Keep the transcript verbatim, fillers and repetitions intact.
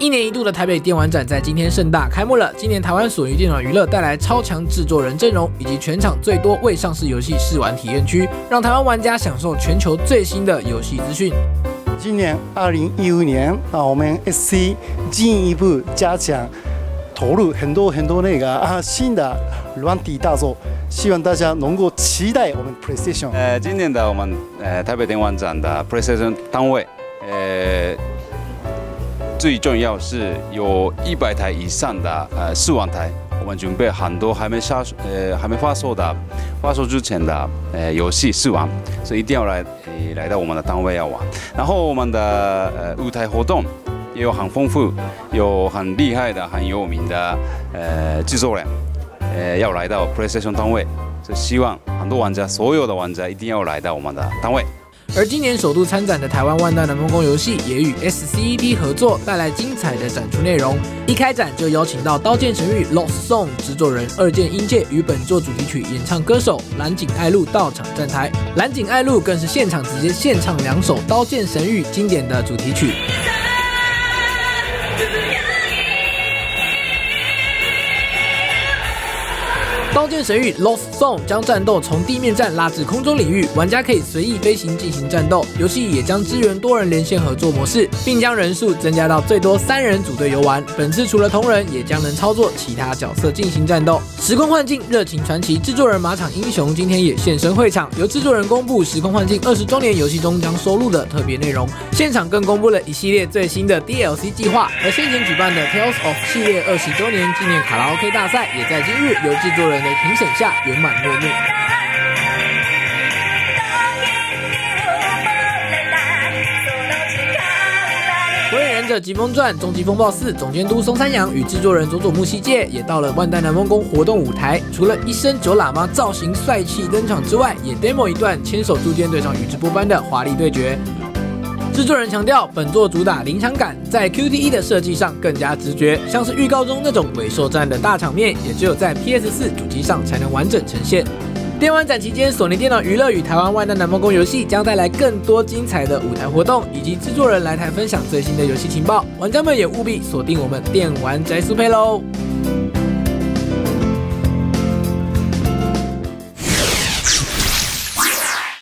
一年一度的台北电玩展在今天盛大开幕了。今年台湾索尼电脑娱乐带来超强制作人阵容，以及全场最多未上市游戏试玩体验区，让台湾玩家享受全球最新的游戏资讯。 今年二零一五年啊，我们 S C 进一步加强投入很多很多那个啊新的软体大作，希望大家能够期待我们 PlayStation。 呃，今年的我们呃台北电玩展的 PlayStation 摊位，呃。 最重要是有一百台以上的呃试玩台，我们准备很多还没下呃还没发售的，发售之前的呃游戏试玩，所以一定要来呃来到我们的单位要玩。然后我们的呃舞台活动也有很丰富，有很厉害的、很有名的呃制作人，呃要来到 PlayStation 单位，所以希望很多玩家，所有的玩家一定要来到我们的单位。 而今年首度参展的台湾万代南梦宫游戏也与 S C E D 合作，带来精彩的展出内容。一开展就邀请到《刀剑神域》Lost Song 制作人二见英介与本作主题曲演唱歌手蓝井爱露到场站台，蓝井爱露更是现场直接献唱两首《刀剑神域》经典的主题曲。 《刀剑神域》Lost Song 将战斗从地面战拉至空中领域，玩家可以随意飞行进行战斗。游戏也将支援多人连线合作模式，并将人数增加到最多三人组队游玩。本次除了同人，也将能操作其他角色进行战斗。时空幻境热情传奇制作人马场英雄今天也现身会场，由制作人公布《时空幻境》二十周年游戏中将收录的特别内容。现场更公布了一系列最新的 D L C 计划，而先前举办的 Tales of 系列二十周年纪念卡拉 OK 大赛，也在今日由制作人 的评审下圆满落幕。火影忍者疾风传终极风暴四总监督松山洋与制作人佐佐木希介也到了万代南梦宫活动舞台，除了一身九喇嘛造型帅气登场之外，也 demo 一段牵手铸剑对上宇智波斑的华丽对决。 制作人强调，本作主打临场感，在 Q T E 的设计上更加直觉，像是预告中那种尾兽战的大场面，也只有在 P S 四主机上才能完整呈现。电玩展期间，索尼电脑娱乐与台湾万代南梦宫游戏将带来更多精彩的舞台活动，以及制作人来台分享最新的游戏情报，玩家们也务必锁定我们电玩宅速配喽！